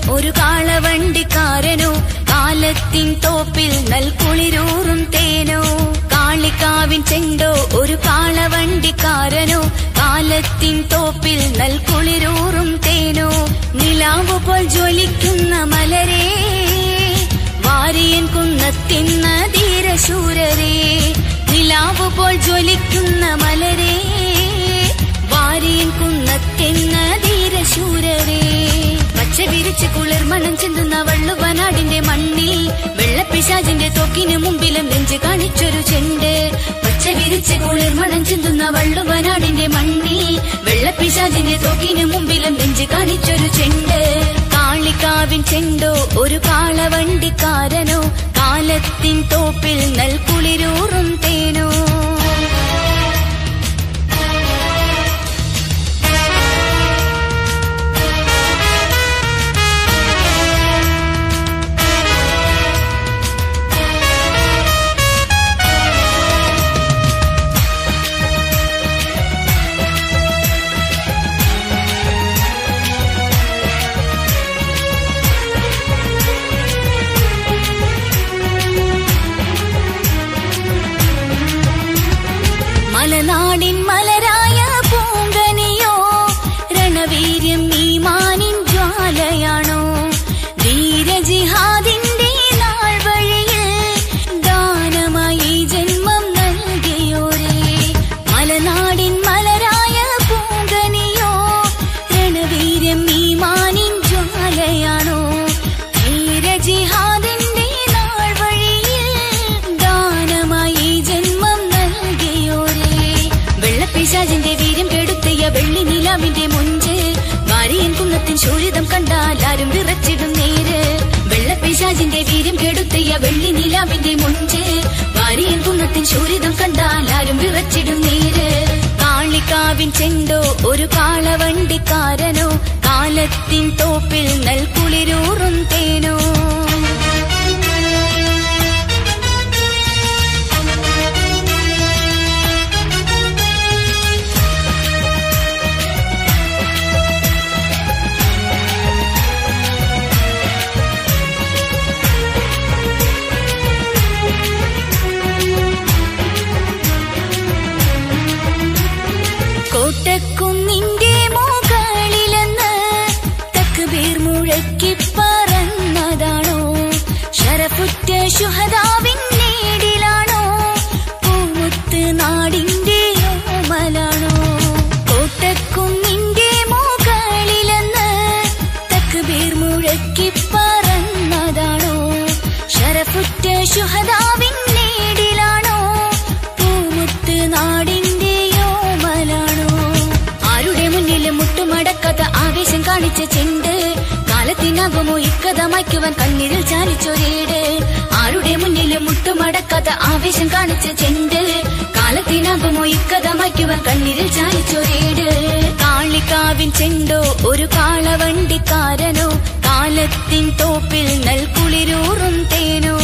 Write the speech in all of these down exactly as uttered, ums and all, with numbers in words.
ഒരു കാളവണ്ടിക്കാരനോ കാലത്തിൻ തോപ്പിൽ നൽകുളിരൂറും തേനോ. കാളികാവിൻ ചെണ്ടോ ഒരു കാളവണ്ടിക്കാരനോ കാലത്തിൻ തോപ്പിൽ നൽകുളിരൂറും തേനോ. നിലാവ് പോൽ ജ്വലിക്കുന്ന മലരേ വാരിയൻ കുന്നത്തിന്ന ധീരശൂരരേ. നിലാവ് പോൽ ജ്വലിക്കുന്ന മലരേ വാരിയൻ കുന്നത്തിന്ന ധീരശൂരരേ. പച്ച വിരിച്ച് കുളിർമണം ചെന്തുന്ന വള്ളുവനാടിന്റെ മണ്ണിൽ വെള്ളപ്പിശാചിന്റെ തോക്കിനു മുമ്പിലും നെഞ്ച് കാണിച്ചൊരു ചെണ്ട്. പച്ച വിരിച്ച് കുളിർമണം ചെന്തുന്ന വള്ളുവനാടിന്റെ മണ്ണിൽ വെള്ളപ്പിശാചിന്റെ തോക്കിനു മുമ്പിലും നെഞ്ച് കാണിച്ചൊരു ചെണ്ട്. കാളികാവിൻ ചെണ്ടോ ഒരു കാളവണ്ടിക്കാരനോ കാലത്തിൻ തോപ്പിൽ നൽകുളിരൂറും തേനോ. മലനാടിൻ മലരായ പൂങ്കനിയോ രണവീര്യം നീമാനിൻ ജ്വാലയാണോ. ധീരജിഹാദിന്റെ നാൾ വഴിയിൽ ദാനമായി ജന്മം നൽകിയോരേ. മലനാടിൻ മലരായ പൂങ്കനിയോ രണവീര്യം നീമാനിൻ ജ്വാലയാണോ. ധീരജിഹാദിന്റെ നാൾ വഴിയിൽ ദാനമായി ജന്മം നൽകിയോരേ. വെള്ളപ്പിശാചിന്റെ വീര്യം കെടുത്തിയ വെള്ളി നിലാവിന്റെ മുഞ്ച് വാരിയൻ കുന്നത്തിൻ ശൂരിതം കണ്ടാൽ ആരും വിറച്ചിടും നേര്. വെള്ളപ്പിശാചിന്റെ വീര്യം കെടുത്തിയ വെള്ളി നിലാവിന്റെ മുഞ്ച് വാരിയൻ കുന്നത്തിൻ ശൂരിതം കണ്ടാൽ ആരും വിറച്ചിടും നേര്. കാളികാവിൻ ചെണ്ടോ ഒരു കാളവണ്ടിക്കാരനോ കാലത്തിൻ തോപ്പിൽ നൽകുളിരൂറും തേനോ. കോട്ടക്കുന്നിന്റെ മുകളിലെന്ന് തക്ബീർ മുഴക്കി പറന്നതാണോ. ശരഫുറ്റ ശുഹദാവിൻ നേടിലാണോ പൂമുത്ത് നാടിന്റെ ഓമലാണോ. കോട്ടക്കുന്നിന്റെ മുകളിലെന്ന് തക്ബീർ മുഴക്കി പറന്നതാണോ. ശരഫുറ്റ ശുഹദാവിൻ നേടിലാണോ പൂമുത്ത് നാടിന്റെ ഓമലാണോ. ആരുടെ മുന്നിലും മുട്ടുമടക്കാത്ത ആവേശം കാണിച്ച ചെണ്ട് കാലത്തിനാകുമോ ഇക്കഥ മായ്ക്കുവാൻ കണ്ണീരിൽ ചാലിച്ചൊരേട്. ആരുടെ മുന്നിലും മുട്ടുമടക്കാത്ത ആവേശം കാണിച്ച ചെണ്ട് കാലത്തിനാകുമോ ഇക്കഥ മായ്ക്കുവാൻ കണ്ണീരിൽ ചാലിച്ചൊരേട്. കാളികാവിൻ ചെണ്ടോ ഒരു കാളവണ്ടിക്കാരനോ കാലത്തിൻ തോപ്പിൽ നൽകുളിരൂറും തേനോ.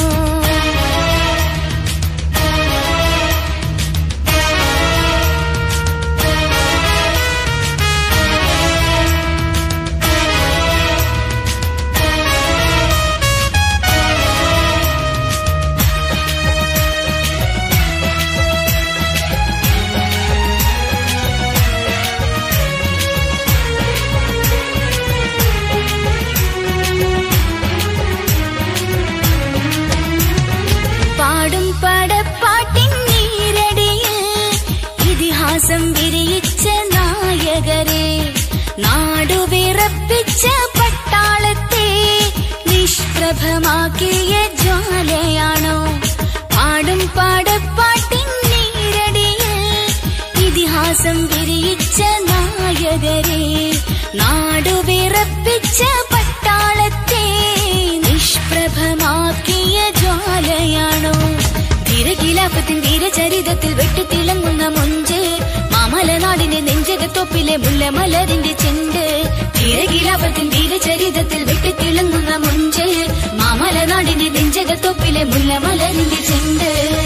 പാടും പടപ്പാട്ടിൻ നീരടിയിൽ ഇതിഹാസം വിരിയിച്ച നായകരെ. നാടുവിറപ്പിച്ച പട്ടാളത്തെ നിഷ്പ്രഭമാക്കിയ ജ്വാലയാണോ. പാടും പടപ്പാട്ടിൻ നീരടിയിൽ ഇതിഹാസം വിരിയിച്ച നായകരെ. നാടുവിറപ്പിച്ച പട്ടാളത്തെ നിഷ്പ്രഭമാക്കിയ ജ്വാലയാണോ. ധീരഖിലാഫത്തിൻ ധീരചരിതത്തിൽ വെട്ടിത്തിളങ്ങുന്ന മൊഞ്ച് മാമലനാടിന്റെ നെഞ്ചകത്തൊപ്പിലെ മുല്ലമലരിന്റെ ചെണ്ട്. ധീരഖിലാഫത്തിൻ ധീരചരിതത്തിൽ വെട്ടിത്തിളങ്ങുന്ന മൊഞ്ച് മാമലനാടിന്റെ നെഞ്ചകത്തൊപ്പിലെ മുല്ലമലരിന്റെ ചെണ്ട്.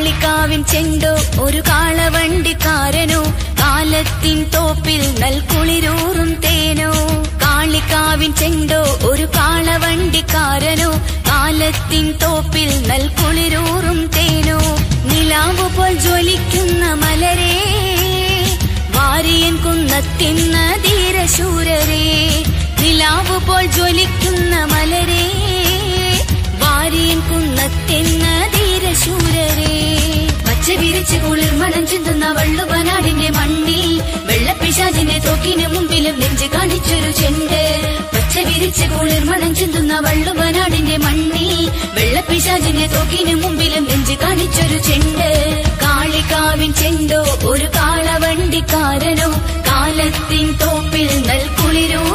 കാളികാവിൻ ചെണ്ടോ ഒരു കാളവണ്ടിക്കാരനോ കാലത്തിൻ തോപ്പിൽ നൽകുളിരൂറും തേനോ. കാളികാവിൻ ചെണ്ടോ ഒരു കാളവണ്ടിക്കാരനോ കാലത്തിൻ തോപ്പിൽ നൽകുളിരൂറും തേനോ. നിലാവ് പോൽ ജ്വലിക്കുന്ന മലരേ വാരിയൻ കുന്നത്തിന്ന ധീരശൂരരേ. നിലാവ് പോൽ ജ്വലിക്കുന്ന മലരേ വാരിയൻ കുന്നത്തിന്ന ധീരശൂരരേ. പച്ച വിരിച്ച് കുളിർ മണം ചിന്തുന്ന വള്ളുവനാടിന്റെ മണ്ണിൽ വെള്ളപ്പിശാചിന്റെ തോക്കിന് മുമ്പിലും നെഞ്ച് കാണിച്ചൊരു ചെണ്ട്. പച്ച വിരിച്ച് കുളിർ മണം ചിന്തുന്ന വള്ളുവനാടിന്റെ മണ്ണിൽ വെള്ളപ്പിശാചിന്റെ തോക്കിന് മുമ്പിലും നെഞ്ച് കാണിച്ചൊരു ചെണ്ട്. കാളികാവിൻ ചെണ്ടോ ഒരു കാളവണ്ടിക്കാരനോ കാലത്തിൻ തോപ്പിൽ നൽകുളിരോ